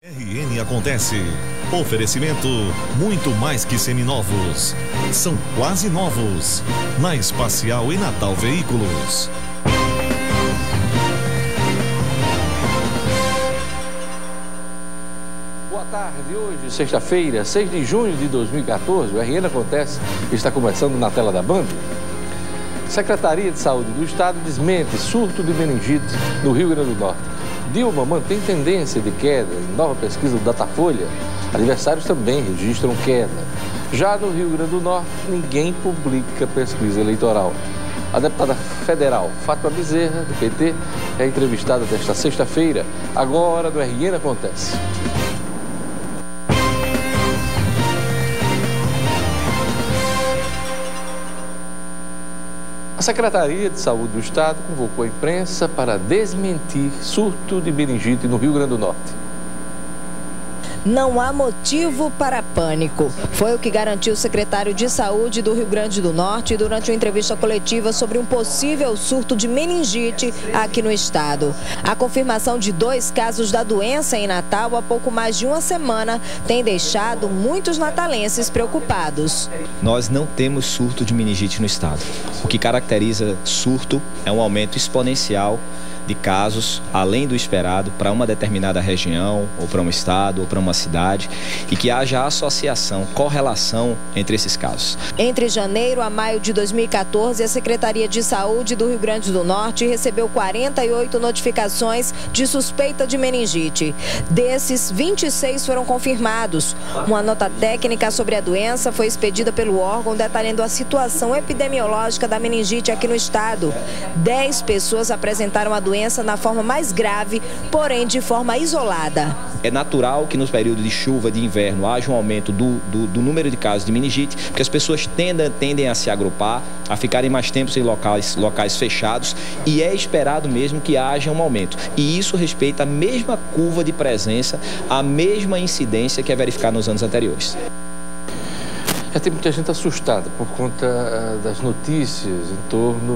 RN Acontece. Oferecimento muito mais que seminovos. São quase novos. Na Espacial e Natal Veículos. Boa tarde, hoje, sexta-feira, 6 de junho de 2014, o RN Acontece está começando na tela da Band. Secretaria de Saúde do Estado desmente surto de meningite no Rio Grande do Norte. Dilma mantém tendência de queda em nova pesquisa do Datafolha. Adversários também registram queda. Já no Rio Grande do Norte, ninguém publica pesquisa eleitoral. A deputada federal Fátima Bezerra, do PT, é entrevistada desta sexta-feira, agora no RN Acontece. A Secretaria de Saúde do Estado convocou a imprensa para desmentir surto de meningite no Rio Grande do Norte. Não há motivo para pânico. Foi o que garantiu o secretário de Saúde do Rio Grande do Norte durante uma entrevista coletiva sobre um possível surto de meningite aqui no estado. A confirmação de 2 casos da doença em Natal há pouco mais de uma semana tem deixado muitos natalenses preocupados. Nós não temos surto de meningite no estado. O que caracteriza surto é um aumento exponencial de casos, além do esperado, para uma determinada região, ou para um estado, ou para uma cidade, e que haja associação, correlação entre esses casos. Entre janeiro a maio de 2014, a Secretaria de Saúde do Rio Grande do Norte recebeu 48 notificações de suspeita de meningite. Desses, 26 foram confirmados. Uma nota técnica sobre a doença foi expedida pelo órgão detalhando a situação epidemiológica da meningite aqui no estado. 10 pessoas apresentaram a doença na forma mais grave, porém de forma isolada. É natural que nos períodos de chuva, de inverno, haja um aumento do número de casos de meningite, porque as pessoas tendem a se agrupar, a ficarem mais tempo em locais fechados, e é esperado mesmo que haja um aumento. E isso respeita a mesma curva de presença, a mesma incidência que é verificada nos anos anteriores. Já tem muita gente assustada por conta das notícias em torno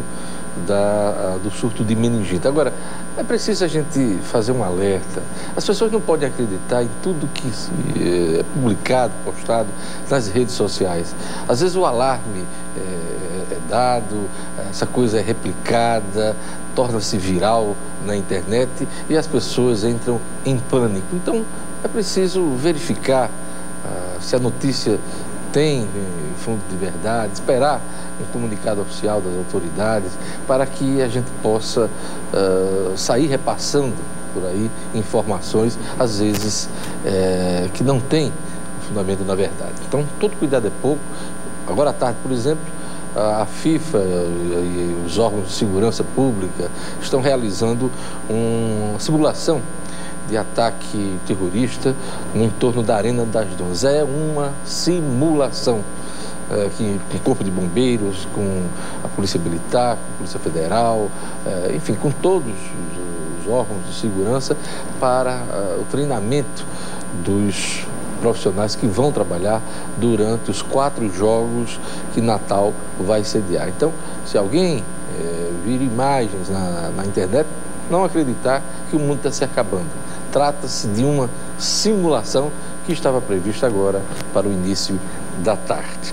do surto de meningite. Agora, é preciso a gente fazer um alerta. As pessoas não podem acreditar em tudo que é publicado, postado nas redes sociais. Às vezes o alarme é dado, essa coisa é replicada, torna-se viral na internet e as pessoas entram em pânico. Então, é preciso verificar se a notícia tem fundo de verdade, esperar um comunicado oficial das autoridades para que a gente possa sair repassando por aí informações, às vezes, que não tem fundamento na verdade. Então, todo cuidado é pouco. Agora à tarde, por exemplo, a FIFA e os órgãos de segurança pública estão realizando uma simulação de ataque terrorista no entorno da Arena das Dunas. É uma simulação com o Corpo de Bombeiros, com a Polícia Militar, com a Polícia Federal, enfim, com todos os órgãos de segurança para o treinamento dos profissionais que vão trabalhar durante os 4 jogos que Natal vai sediar. Então, se alguém vir imagens na internet, não acreditar que o mundo está se acabando. Trata-se de uma simulação que estava prevista agora para o início da tarde.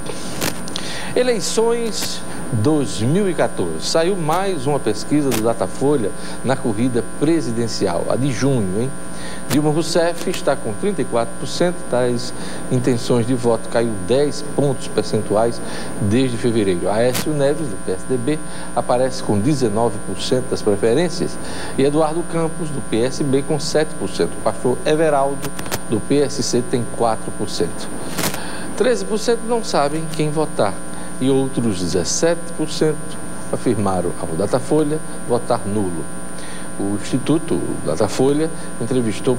Eleições 2014. Saiu mais uma pesquisa do Datafolha na corrida presidencial, a de junho, hein? Dilma Rousseff está com 34% das intenções de voto, caiu 10 pontos percentuais desde fevereiro. Aécio Neves, do PSDB, aparece com 19% das preferências e Eduardo Campos, do PSB, com 7%. O pastor Everaldo, do PSC, tem 4%. 13% não sabem quem votar e outros 17% afirmaram ao Datafolha votar nulo. O Instituto Datafolha entrevistou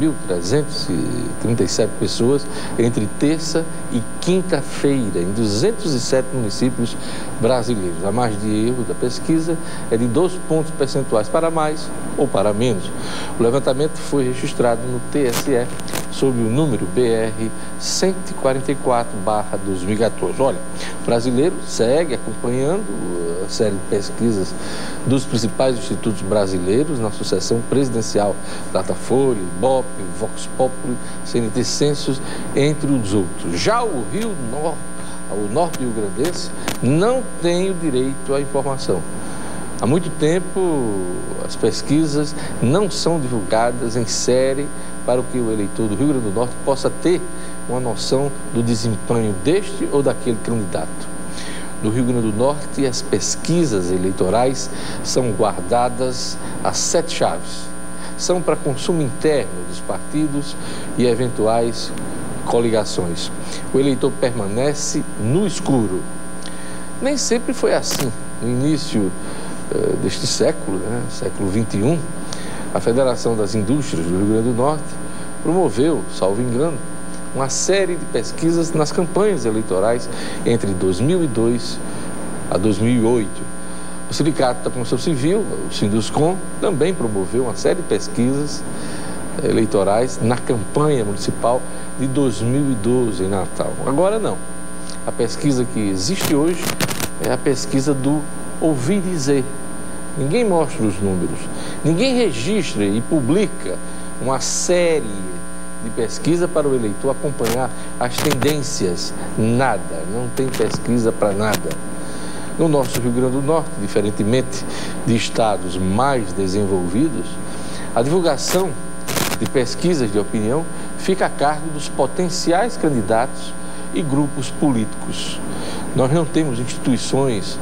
4.337 pessoas entre terça e quinta-feira em 207 municípios brasileiros. A margem de erro da pesquisa é de 2 pontos percentuais para mais ou para menos. O levantamento foi registrado no TSE sob o número BR 144/2014. Olha, o brasileiro segue acompanhando a série de pesquisas dos principais institutos brasileiros na sucessão presidencial, Datafolha, Ibope, Vox Populi, CNT Census, entre os outros. Já o norte rio-grandense não tem o direito à informação. Há muito tempo, as pesquisas não são divulgadas em série para que o eleitor do Rio Grande do Norte possa ter uma noção do desempenho deste ou daquele candidato. No Rio Grande do Norte, as pesquisas eleitorais são guardadas a 7 chaves. São para consumo interno dos partidos e eventuais coligações. O eleitor permanece no escuro. Nem sempre foi assim. No início deste século, século XXI, a Federação das Indústrias do Rio Grande do Norte promoveu, salvo engano, uma série de pesquisas nas campanhas eleitorais entre 2002 a 2008. O Sindicato da Construção Civil, o Sinduscom, também promoveu uma série de pesquisas eleitorais na campanha municipal de 2012 em Natal. Agora não. A pesquisa que existe hoje é a pesquisa do ouvir dizer. Ninguém mostra os números, ninguém registra e publica uma série de pesquisa para o eleitor acompanhar as tendências. Nada, não tem pesquisa para nada. No nosso Rio Grande do Norte, diferentemente de estados mais desenvolvidos, a divulgação de pesquisas de opinião fica a cargo dos potenciais candidatos e grupos políticos. Nós não temos instituições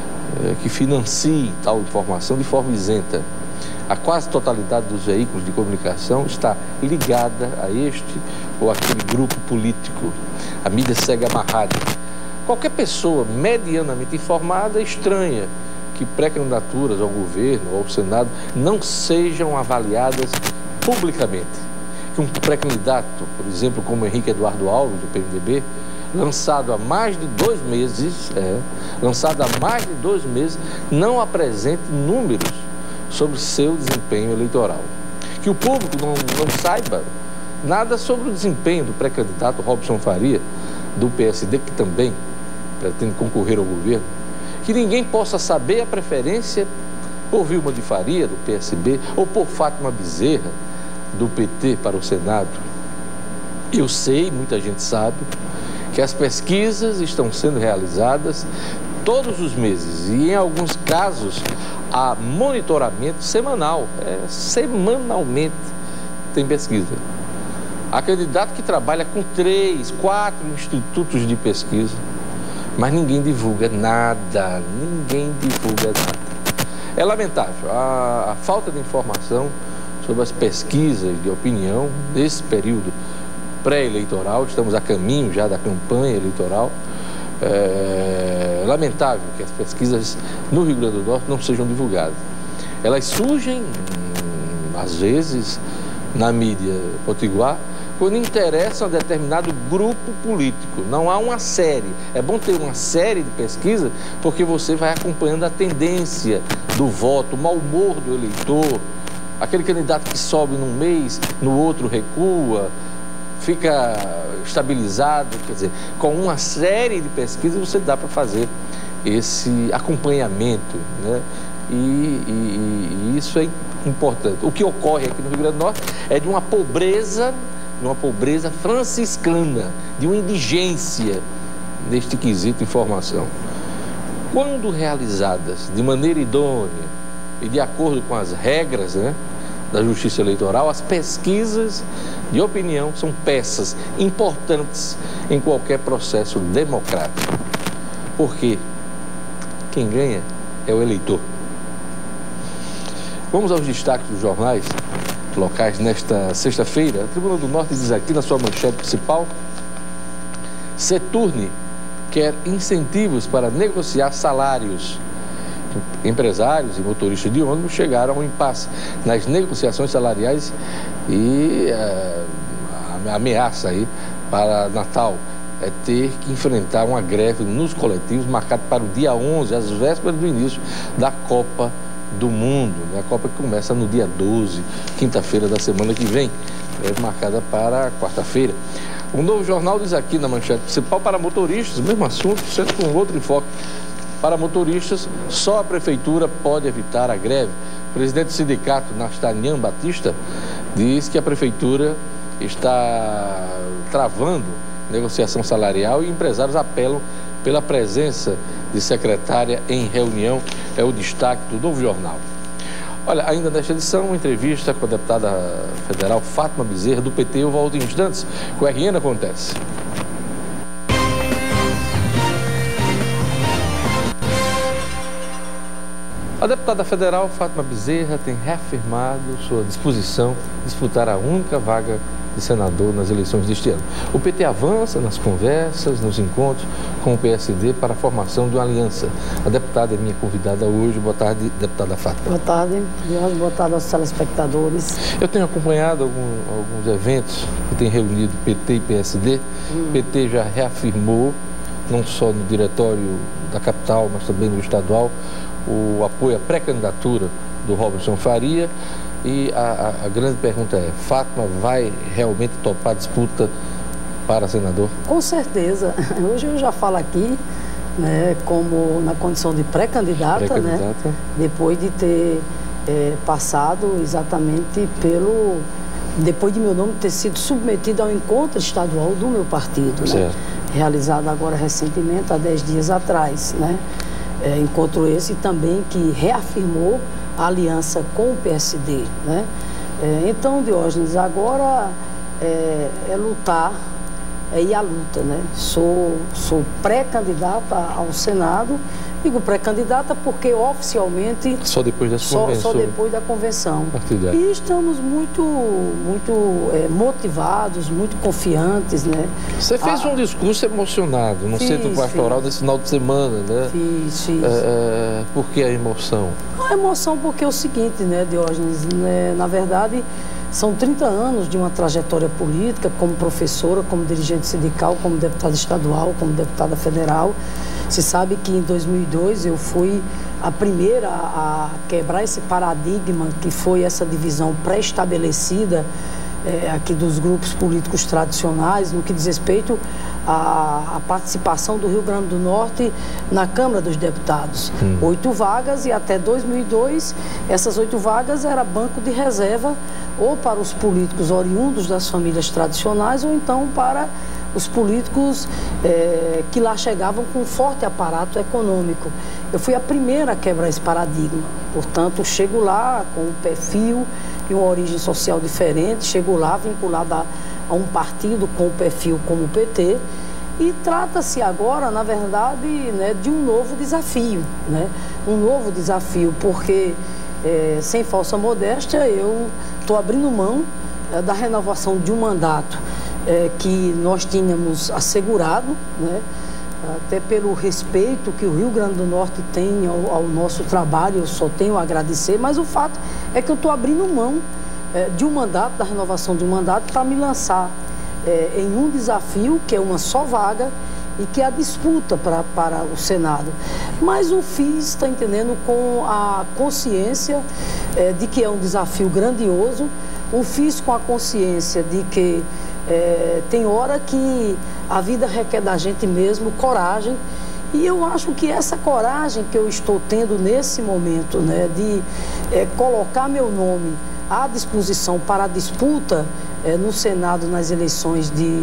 que financiem tal informação de forma isenta. A quase totalidade dos veículos de comunicação está ligada a este ou aquele grupo político. A mídia segue amarrada. Qualquer pessoa medianamente informada estranha que pré-candidaturas ao governo ou ao Senado não sejam avaliadas publicamente. Que um pré-candidato, por exemplo, como Henrique Eduardo Alves, do PMDB, lançado há mais de 2 meses, não apresente números sobre seu desempenho eleitoral. Que o público não saiba nada sobre o desempenho do pré-candidato Robson Faria, do PSD, que também pretende concorrer ao governo. Que ninguém possa saber a preferência por Vilma de Faria, do PSB, ou por Fátima Bezerra, do PT, para o Senado. Eu sei, muita gente sabe, que as pesquisas estão sendo realizadas todos os meses e, em alguns casos, há monitoramento semanal. Semanalmente tem pesquisa. Há candidato que trabalha com 3, 4 institutos de pesquisa, mas ninguém divulga nada, É lamentável a falta de informação sobre as pesquisas de opinião nesse período pré-eleitoral. Estamos a caminho já da campanha eleitoral. É lamentável que as pesquisas no Rio Grande do Norte não sejam divulgadas. Elas surgem, às vezes, na mídia potiguar, quando interessam a determinado grupo político. Não há uma série. É bom ter uma série de pesquisa, porque você vai acompanhando a tendência do voto, o mau humor do eleitor, aquele candidato que sobe num mês, no outro recua, fica estabilizado. Quer dizer, com uma série de pesquisas você dá para fazer esse acompanhamento, né? E isso é importante. O que ocorre aqui no Rio Grande do Norte é de uma pobreza franciscana, de uma indigência neste quesito de informação. Quando realizadas de maneira idônea e de acordo com as regras, né, da Justiça Eleitoral, as pesquisas de opinião são peças importantes em qualquer processo democrático. Porque quem ganha é o eleitor. Vamos aos destaques dos jornais locais nesta sexta-feira. A Tribuna do Norte diz aqui na sua manchete principal: Seturne quer incentivos para negociar salários. Empresários e motoristas de ônibus chegaram a um impasse nas negociações salariais e a ameaça aí para Natal é ter que enfrentar uma greve nos coletivos marcada para o dia 11, às vésperas do início da Copa do Mundo, né? A Copa que começa no dia 12, quinta-feira da semana que vem, marcada para quarta-feira. O Novo Jornal diz aqui na manchete principal: para motoristas, o mesmo assunto, sempre com outro enfoque. Para motoristas, só a prefeitura pode evitar a greve. O presidente do sindicato, Nastanian Batista, diz que a prefeitura está travando negociação salarial e empresários apelam pela presença de secretária em reunião. É o destaque do Novo Jornal. Olha, ainda nesta edição, uma entrevista com a deputada federal Fátima Bezerra, do PT. Eu volto em instantes com o RN Acontece. A deputada federal Fátima Bezerra tem reafirmado sua disposição de disputar a única vaga de senador nas eleições deste ano. O PT avança nas conversas, nos encontros com o PSD para a formação de uma aliança. A deputada é minha convidada hoje. Boa tarde, deputada Fátima. Boa tarde, boa tarde aos telespectadores. Eu tenho acompanhado alguns eventos que têm reunido PT e PSD. O PT já reafirmou, não só no diretório da capital, mas também no estadual, o apoio à pré-candidatura do Robson Faria. E a grande pergunta é: Fátima vai realmente topar a disputa para senador? Com certeza. Hoje eu já falo aqui, né, como na condição de pré-candidata, né, depois de ter passado exatamente depois de meu nome ter sido submetido ao encontro estadual do meu partido, né, realizado agora recentemente, há 10 dias atrás, né. Encontro esse também que reafirmou a aliança com o PSD, né? Então, Diógenes, agora é lutar, é ir à luta, né? Sou pré-candidata ao Senado. Digo pré-candidata porque oficialmente só depois só depois da convenção. E estamos muito motivados, muito confiantes, né? Você fez um discurso emocionado no Centro Pastoral nesse final de semana, né? Fiz. Por que a emoção? A emoção porque é o seguinte, né, Diógenes? Na verdade, são 30 anos de uma trajetória política como professora, como dirigente sindical, como deputada estadual, como deputada federal. Se sabe que em 2002 eu fui a primeira a quebrar esse paradigma que foi essa divisão pré-estabelecida aqui dos grupos políticos tradicionais no que diz respeito à participação do Rio Grande do Norte na Câmara dos Deputados. 8 vagas, e até 2002 essas 8 vagas era banco de reserva ou para os políticos oriundos das famílias tradicionais ou então para os políticos que lá chegavam com um forte aparato econômico. Eu fui a primeira a quebrar esse paradigma, portanto, chego lá com um perfil e uma origem social diferente, chego lá vinculada a um partido com um perfil como o PT, e trata-se agora, na verdade, né, de um novo desafio, né? Um novo desafio, porque, sem falsa modéstia, eu estou abrindo mão da renovação de um mandato que nós tínhamos assegurado, né? Até pelo respeito que o Rio Grande do Norte tem ao nosso trabalho, eu só tenho a agradecer, mas o fato é que eu estou abrindo mão de um mandato, da renovação de um mandato, para me lançar em um desafio, que é uma só vaga, e que é a disputa para o Senado. Mas o fiz, está entendendo, com a consciência de que é um desafio grandioso, o fiz com a consciência de que tem hora que a vida requer da gente mesmo coragem, e eu acho que essa coragem que eu estou tendo nesse momento, né, de colocar meu nome à disposição para a disputa no Senado nas eleições de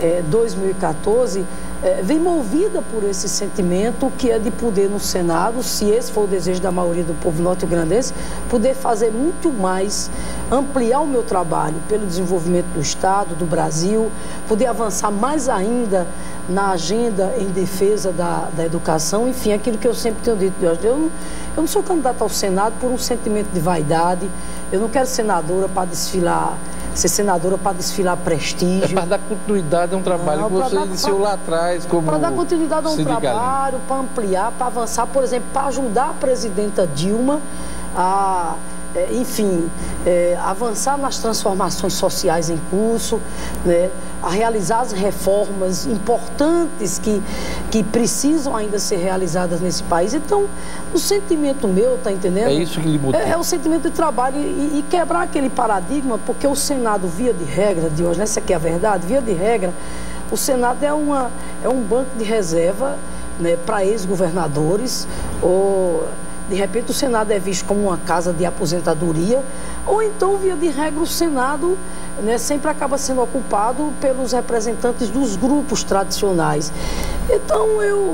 2014, vem movida por esse sentimento que é de poder no Senado, se esse for o desejo da maioria do povo norte-grandense, poder fazer muito mais, ampliar o meu trabalho pelo desenvolvimento do Estado, do Brasil, poder avançar mais ainda na agenda em defesa da educação, enfim, aquilo que eu sempre tenho dito. Eu não sou candidata ao Senado por um sentimento de vaidade, eu não quero senadora para desfilar, ser senadora para desfilar prestígio. Para dar continuidade a um trabalho que você iniciou lá atrás como para dar continuidade a um trabalho, para ampliar, para avançar, por exemplo, para ajudar a presidenta Dilma a enfim, avançar nas transformações sociais em curso, né, a realizar as reformas importantes que precisam ainda ser realizadas nesse país. Então, o sentimento meu, tá entendendo? É isso que lhe motiva. É o sentimento de trabalho e quebrar aquele paradigma, porque o Senado, via de regra, Diógenes, essa aqui é a verdade, via de regra, o Senado é um banco de reserva, né, para ex-governadores, ou de repente o Senado é visto como uma casa de aposentadoria, ou então, via de regra, o Senado, né, sempre acaba sendo ocupado pelos representantes dos grupos tradicionais. Então,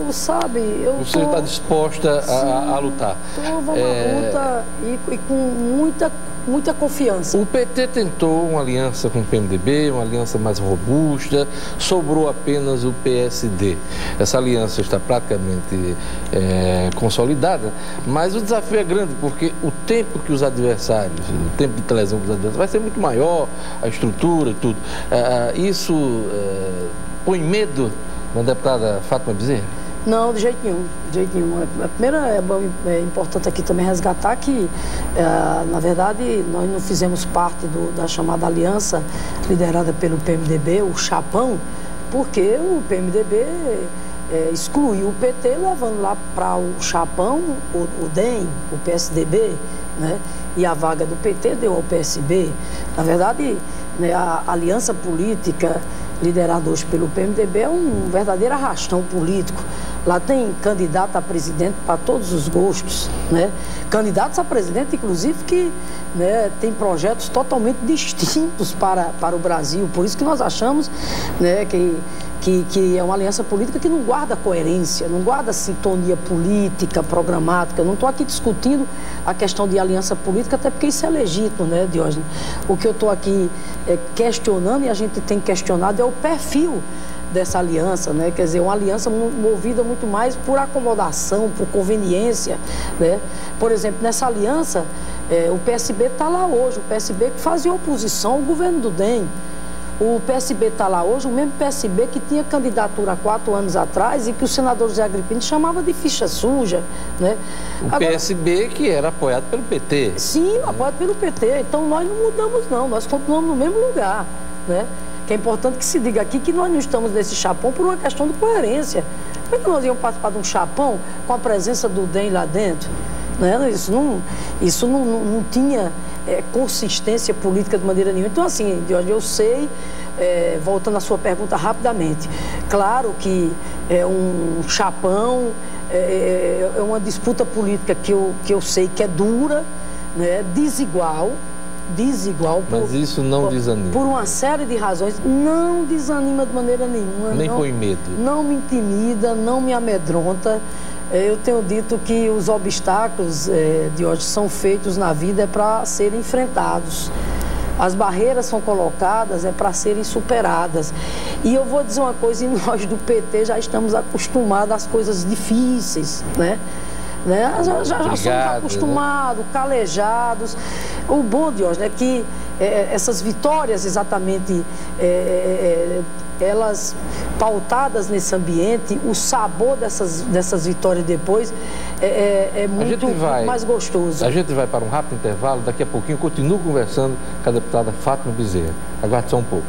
Você está disposta a lutar? Vamos à luta e com muita confiança. O PT tentou uma aliança com o PMDB, uma aliança mais robusta, sobrou apenas o PSD. Essa aliança está praticamente consolidada, mas o desafio é grande, porque o tempo que os adversários, o tempo de televisão dos adversários vai ser muito maior, a estrutura e tudo. Isso põe medo na deputada Fátima Bezerra? Não, de jeito nenhum, de jeito nenhum. A primeira, é importante aqui também resgatar que, na verdade, nós não fizemos parte da chamada aliança liderada pelo PMDB, o Chapão, porque o PMDB excluiu o PT, levando lá para o Chapão o DEM, o PSDB, né? E a vaga do PT deu ao PSB. Na verdade, né, a aliança política liderada hoje pelo PMDB é um verdadeiro arrastão político. Lá tem candidato a presidente para todos os gostos, né? Candidatos a presidente, inclusive, que, né, tem projetos totalmente distintos para o Brasil. Por isso que nós achamos, né, que é uma aliança política que não guarda coerência, não guarda sintonia política, programática. Eu não estou aqui discutindo a questão de aliança política, até porque isso é legítimo, né, Diógenes? O que eu estou aqui questionando, e a gente tem questionado, é o perfil dessa aliança, né? Quer dizer, uma aliança movida muito mais por acomodação, por conveniência, né? Por exemplo, nessa aliança, o PSB está lá hoje, o PSB que fazia oposição ao governo do DEM. O PSB está lá hoje, o mesmo PSB que tinha candidatura há 4 anos atrás e que o senador José Agripino chamava de ficha suja, né? Agora, PSB que era apoiado pelo PT. Sim, apoiado pelo PT. Então nós não mudamos não, nós continuamos no mesmo lugar, né? Que é importante que se diga aqui que nós não estamos nesse chapão por uma questão de coerência. Como é que nós íamos participar de um chapão com a presença do DEM lá dentro? Né? Isso não tinha consistência política de maneira nenhuma. Então, assim, eu sei, voltando à sua pergunta rapidamente, claro que é um chapão, é uma disputa política que eu sei que é dura, né? Desigual, mas isso não desanima. Por uma série de razões, não desanima de maneira nenhuma. Nem põe medo. Não me intimida, não me amedronta. Eu tenho dito que os obstáculos de hoje são feitos na vida para serem enfrentados. As barreiras são colocadas para serem superadas. E eu vou dizer uma coisa, e nós do PT já estamos acostumados às coisas difíceis, né? Já somos acostumados, calejados. O bom, Diógenes, é que essas vitórias exatamente, elas pautadas nesse ambiente, o sabor dessas vitórias depois é muito mais gostoso. A gente vai para um rápido intervalo, daqui a pouquinho eu continuo conversando com a deputada Fátima Bezerra. Aguarde só um pouco.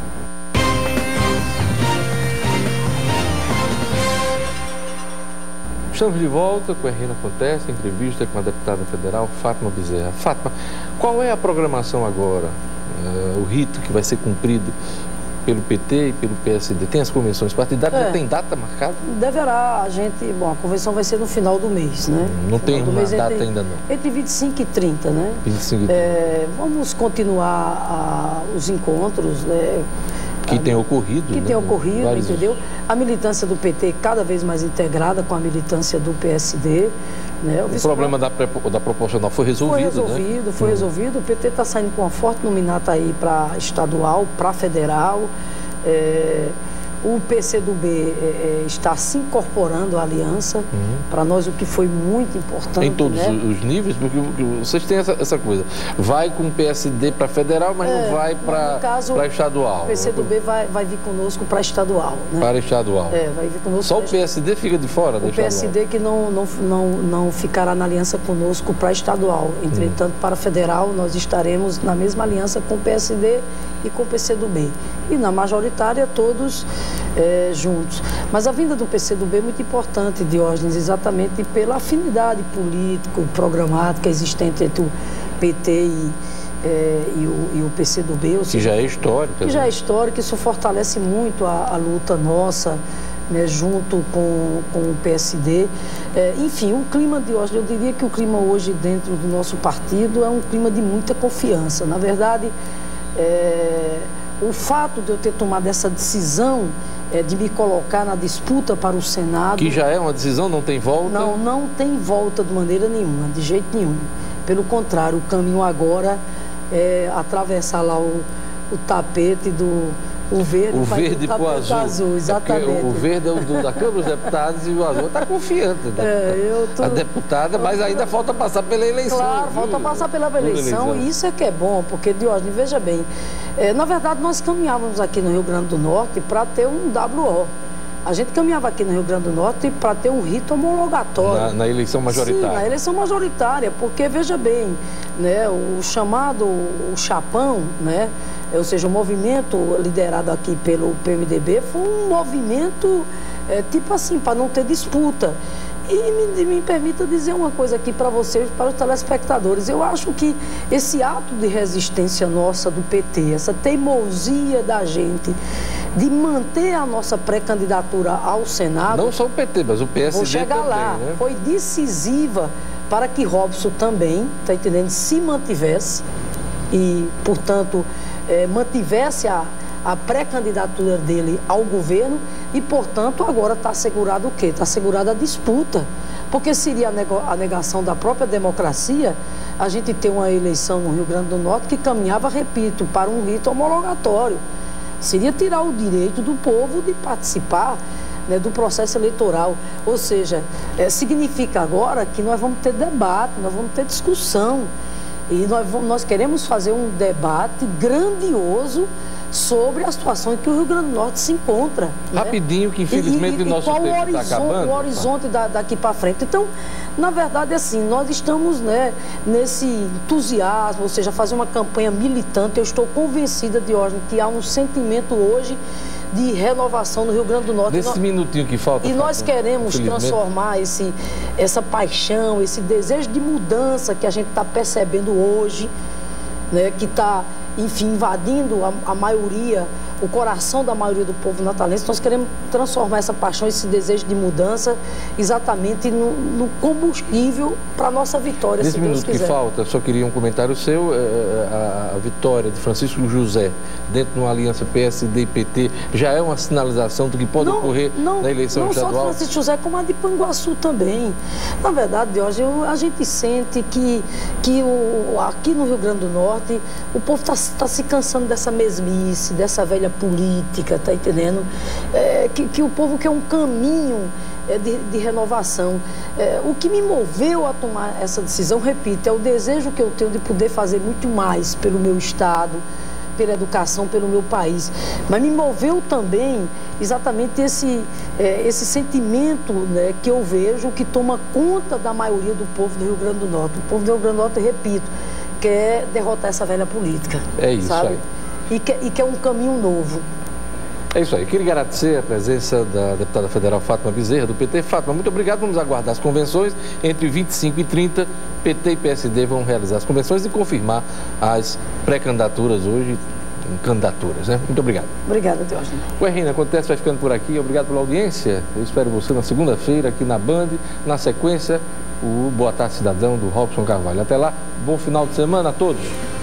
Estamos de volta com a RN Acontece, entrevista com a deputada federal Fátima Bezerra. Fátima, qual é a programação agora, o rito que vai ser cumprido pelo PT e pelo PSD? Tem as convenções partidárias, já tem data marcada? Deverá, a convenção vai ser no final do mês, né? Não tem uma data ainda não? Entre 25 e 30, né? 25 e 30. Vamos continuar os encontros, né? Que tem ocorrido. Que tem ocorrido, entendeu? A militância do PT cada vez mais integrada com a militância do PSD. Né? O problema da proporcional foi resolvido, Foi resolvido. O PT está saindo com uma forte nominata aí para estadual, para federal. O PCdoB está se incorporando à aliança. Para nós, o que foi muito importante. Em todos os níveis, porque vocês têm essa coisa. Vai com o PSD para federal, mas não vai para estadual. O PCdoB vai vir conosco para estadual. Né? Para estadual. Vai vir conosco. Só o PSD fica de fora da estadual? O PSD que não ficará na aliança conosco para estadual. Entretanto, para federal, nós estaremos na mesma aliança com o PSD e com o PCdoB. E na majoritária, todos juntos. Mas a vinda do PCdoB é muito importante, Diógenes, exatamente pela afinidade político-programática existente entre o PT e o PCdoB. Que já é histórica. Que já é histórica, isso fortalece muito a luta nossa, né, junto com o PSD. Enfim, o clima, Diógenes, eu diria que o clima hoje dentro do nosso partido é um clima de muita confiança. Na verdade, o fato de eu ter tomado essa decisão de me colocar na disputa para o Senado... Que já é uma decisão, não tem volta? Não tem volta de maneira nenhuma, de jeito nenhum. Pelo contrário, o caminho agora é atravessar lá o tapete do... O verde para o azul, exatamente. O verde é o da Câmara dos Deputados e o azul está confiante. A deputada, mas ainda falta passar pela eleição. Claro, falta passar pela eleição, e isso é que é bom, porque, Diógenes, veja bem, na verdade nós caminhávamos aqui no Rio Grande do Norte para ter um WO. A gente caminhava aqui no Rio Grande do Norte para ter um rito homologatório. Na eleição majoritária? Sim, na eleição majoritária, porque, veja bem, né, o chapão, né, ou seja, o movimento liderado aqui pelo PMDB foi um movimento, tipo assim, para não ter disputa. E me permita dizer uma coisa aqui para vocês, para os telespectadores. Eu acho que esse ato de resistência nossa do PT, essa teimosia da gente de manter a nossa pré-candidatura ao Senado... Não só o PT, mas o PSD vou chegar também, lá, né? Foi decisiva para que Robson também, tá entendendo, se mantivesse e, portanto, mantivesse a pré-candidatura dele ao governo e, portanto, agora está assegurado o quê? Está assegurada a disputa. Porque seria a negação da própria democracia a gente ter uma eleição no Rio Grande do Norte que caminhava, repito, para um rito homologatório. Seria tirar o direito do povo de participar, né, do processo eleitoral. Ou seja, significa agora que nós vamos ter debate, nós vamos ter discussão. E nós queremos fazer um debate grandioso sobre a situação em que o Rio Grande do Norte se encontra. Rapidinho, né? Que infelizmente o nosso tempo está acabando. O horizonte daqui para frente. Então, na verdade, assim, nós estamos, né, nesse entusiasmo, ou seja, fazer uma campanha militante. Eu estou convencida, Diógenes, que há um sentimento hoje de renovação no Rio Grande do Norte. Nesse minutinho que falta. E nós queremos transformar essa paixão, esse desejo de mudança que a gente está percebendo hoje, né, que está, enfim, invadindo a maioria, o coração da maioria do povo natalense. Nós queremos transformar essa paixão, esse desejo de mudança, exatamente no combustível para a nossa vitória, se Deus quiser. Nesse minuto que falta, só queria um comentário seu. A vitória de Francisco José dentro de uma aliança PSD e PT já é uma sinalização do que pode ocorrer na eleição estadual? Não só de Francisco José, como a de Panguaçu também. Na verdade, hoje a gente sente que aqui no Rio Grande do Norte o povo está se cansando dessa mesmice, dessa velha política, tá entendendo? Que o povo quer um caminho de renovação. O que me moveu a tomar essa decisão, repito, é o desejo que eu tenho de poder fazer muito mais pelo meu estado, pela educação, pelo meu país. Mas me moveu também exatamente esse sentimento, né, que eu vejo que toma conta da maioria do povo do Rio Grande do Norte. O povo do Rio Grande do Norte, repito, quer derrotar essa velha política. É isso, sabe? Aí. E quer um caminho novo. É isso aí. Queria agradecer a presença da deputada federal Fátima Bezerra, do PT. Fátima, muito obrigado. Vamos aguardar as convenções. Entre 25 e 30, PT e PSD vão realizar as convenções e confirmar as pré-candidaturas hoje, candidaturas, né? Muito obrigado. Obrigada, Diógenes. O RN Acontece vai ficando por aqui. Obrigado pela audiência. Eu espero você na segunda-feira aqui na Band. Na sequência, o Boa Tarde Cidadão do Robson Carvalho. Até lá, bom final de semana a todos.